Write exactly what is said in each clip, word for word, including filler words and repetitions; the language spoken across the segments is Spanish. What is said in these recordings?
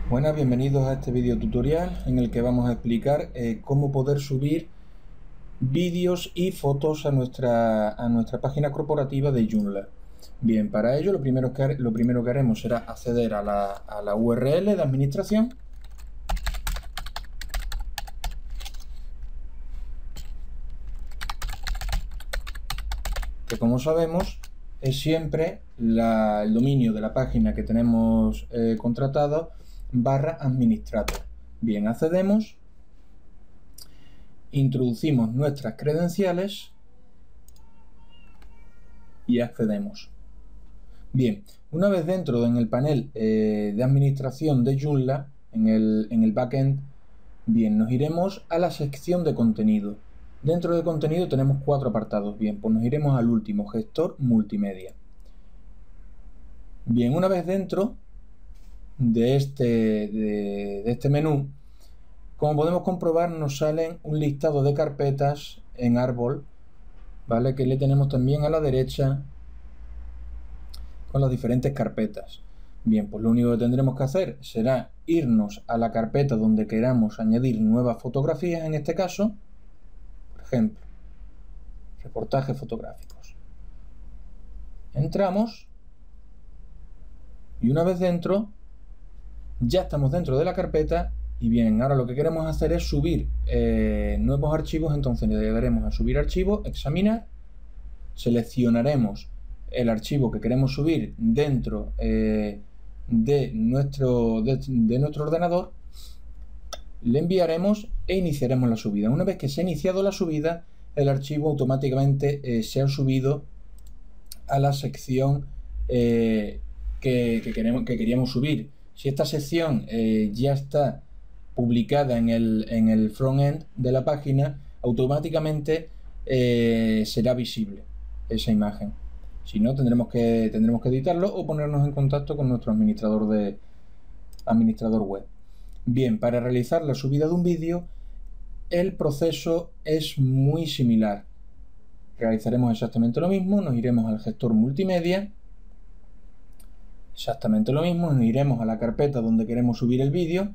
Buenas, bienvenidos a este video tutorial en el que vamos a explicar eh, cómo poder subir vídeos y fotos a nuestra, a nuestra página corporativa de Joomla. Bien, para ello lo primero que, lo primero que haremos será acceder a la, a la U R L de administración. Que como sabemos es siempre la, el dominio de la página que tenemos eh, contratado barra administrator. Bien, accedemos, introducimos nuestras credenciales y accedemos. Bien, una vez dentro en el panel eh, de administración de Joomla, en el, en el backend, bien, nos iremos a la sección de contenido. Dentro de contenido tenemos cuatro apartados. Bien, pues nos iremos al último, gestor multimedia. Bien, una vez dentro de este, de, de este menú, como podemos comprobar, nos salen un listado de carpetas en árbol, ¿vale? Que le tenemos también a la derecha con las diferentes carpetas. Bien, pues lo único que tendremos que hacer será irnos a la carpeta donde queramos añadir nuevas fotografías, en este caso, por ejemplo, reportajes fotográficos. Entramos y una vez dentro, ya estamos dentro de la carpeta. Y bien, ahora lo que queremos hacer es subir eh, nuevos archivos. Entonces le daremos a subir archivo, examinar, seleccionaremos el archivo que queremos subir dentro eh, de, nuestro, de, de nuestro ordenador, le enviaremos e iniciaremos la subida. Una vez que se ha iniciado la subida, el archivo automáticamente eh, se ha subido a la sección eh, que, que, queremos, que queríamos subir. Si esta sección eh, ya está publicada en el, en el frontend de la página, automáticamente eh, será visible esa imagen. Si no, tendremos que, tendremos que editarlo o ponernos en contacto con nuestro administrador, de, administrador web. Bien, para realizar la subida de un vídeo, el proceso es muy similar. Realizaremos exactamente lo mismo, nos iremos al gestor multimedia. Exactamente lo mismo, nos iremos a la carpeta donde queremos subir el vídeo.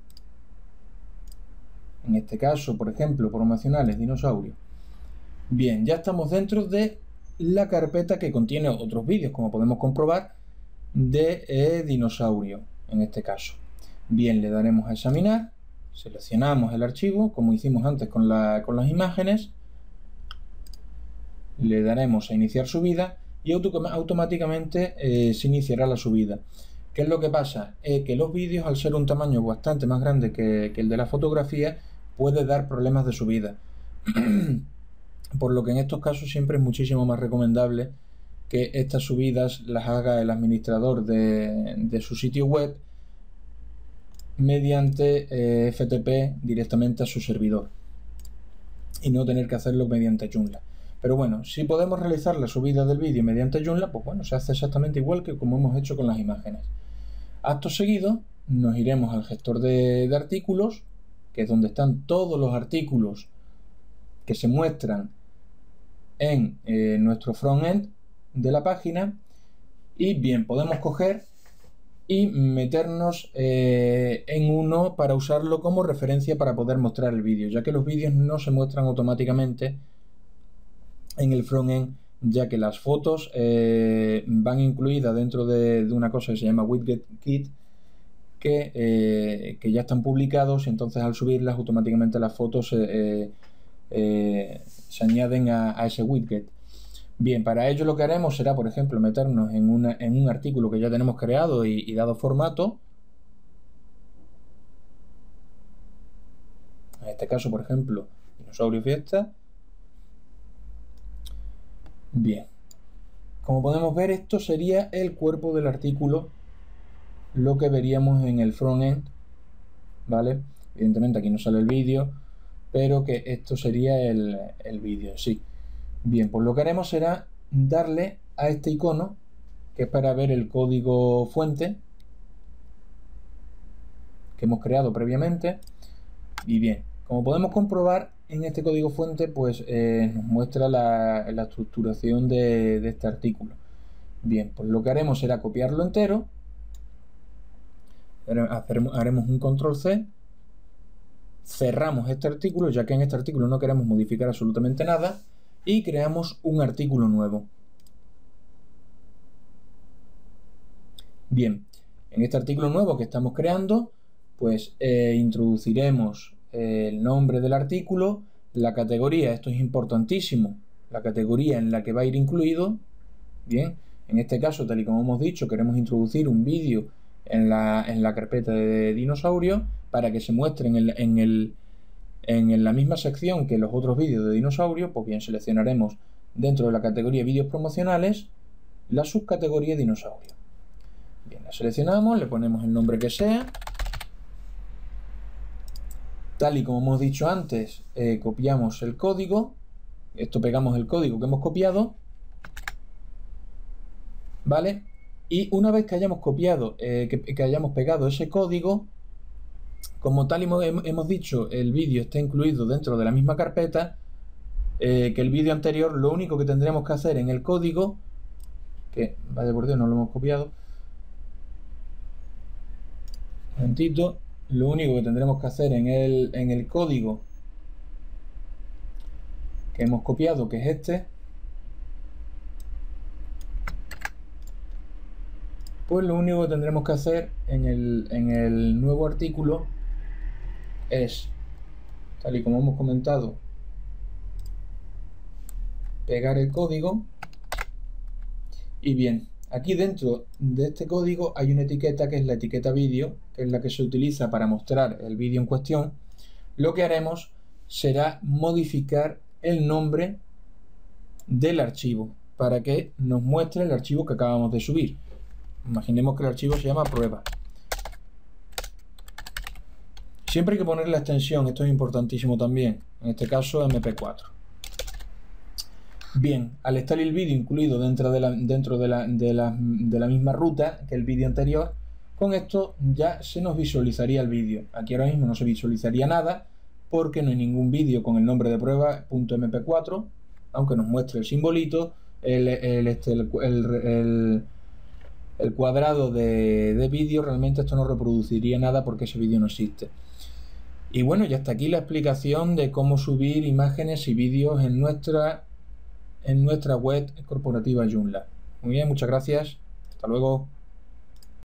En este caso, por ejemplo, promocionales dinosaurio. Bien, ya estamos dentro de la carpeta que contiene otros vídeos, como podemos comprobar, de eh, dinosaurio, en este caso. Bien, le daremos a examinar, seleccionamos el archivo, como hicimos antes con, la, con las imágenes, le daremos a iniciar subida y automáticamente eh, se iniciará la subida. ¿Qué es lo que pasa? Eh, que los vídeos, al ser un tamaño bastante más grande que, que el de la fotografía, puede dar problemas de subida. Por lo que en estos casos siempre es muchísimo más recomendable que estas subidas las haga el administrador de, de su sitio web mediante eh, F T P directamente a su servidor y no tener que hacerlo mediante Joomla. Pero bueno, si podemos realizar la subida del vídeo mediante Joomla, pues bueno, se hace exactamente igual que como hemos hecho con las imágenes. Acto seguido, nos iremos al gestor de, de artículos, que es donde están todos los artículos que se muestran en eh, nuestro frontend de la página. Y bien, podemos coger y meternos eh, en uno para usarlo como referencia para poder mostrar el vídeo, ya que los vídeos no se muestran automáticamente en el frontend, ya que las fotos eh, van incluidas dentro de, de una cosa que se llama Widget Kit, que, eh, que ya están publicados, y entonces al subirlas automáticamente las fotos eh, eh, se añaden a, a ese widget. Bien, para ello lo que haremos será, por ejemplo, meternos en, una, en un artículo que ya tenemos creado y, y dado formato. En este caso, por ejemplo, dinosaurio fiesta. Bien, como podemos ver, esto sería el cuerpo del artículo, lo que veríamos en el frontend, ¿vale? Evidentemente aquí no sale el vídeo, pero que esto sería el, el vídeo, sí. Bien, pues lo que haremos será darle a este icono, que es para ver el código fuente que hemos creado previamente. Y bien, como podemos comprobar, en este código fuente pues eh, nos muestra la, la estructuración de, de este artículo. Bien, pues lo que haremos será copiarlo entero, haremos un control C, cerramos este artículo, ya que en este artículo no queremos modificar absolutamente nada, y creamos un artículo nuevo. Bien, en este artículo nuevo que estamos creando, pues eh, introduciremos el nombre del artículo, la categoría, esto es importantísimo, la categoría en la que va a ir incluido. Bien, en este caso, tal y como hemos dicho, queremos introducir un vídeo en la, en la carpeta de dinosaurios para que se muestre en, el, en, el, en la misma sección que los otros vídeos de dinosaurios. Pues bien, seleccionaremos dentro de la categoría vídeos promocionales la subcategoría dinosaurio. Bien, la seleccionamos, le ponemos el nombre que sea. Tal y como hemos dicho antes, eh, copiamos el código. Esto pegamos el código que hemos copiado. ¿Vale? Y una vez que hayamos copiado, eh, que, que hayamos pegado ese código, como tal y hemos dicho, el vídeo está incluido dentro de la misma carpeta eh, que el vídeo anterior. Lo único que tendremos que hacer en el código, que vaya por Dios, no lo hemos copiado. Un momentito. Lo único que tendremos que hacer en el, en el código que hemos copiado, que es este, pues lo único que tendremos que hacer en el, en el nuevo artículo es, tal y como hemos comentado, pegar el código. Y bien, aquí dentro de este código hay una etiqueta que es la etiqueta vídeo, que es la que se utiliza para mostrar el vídeo en cuestión. Lo que haremos será modificar el nombre del archivo para que nos muestre el archivo que acabamos de subir. Imaginemos que el archivo se llama prueba. Siempre hay que poner la extensión, esto es importantísimo también, en este caso eme pe cuatro. Bien, al estar el vídeo incluido dentro, de la, dentro de, la, de, la, de la misma ruta que el vídeo anterior, con esto ya se nos visualizaría el vídeo. Aquí ahora mismo no se visualizaría nada porque no hay ningún vídeo con el nombre de prueba .eme pe cuatro, aunque nos muestre el simbolito, el, el, este, el, el, el, el cuadrado de, de vídeo. Realmente esto no reproduciría nada porque ese vídeo no existe. Y bueno, ya está aquí la explicación de cómo subir imágenes y vídeos en nuestra, en nuestra web corporativa Joomla. Muy bien, muchas gracias. Hasta luego.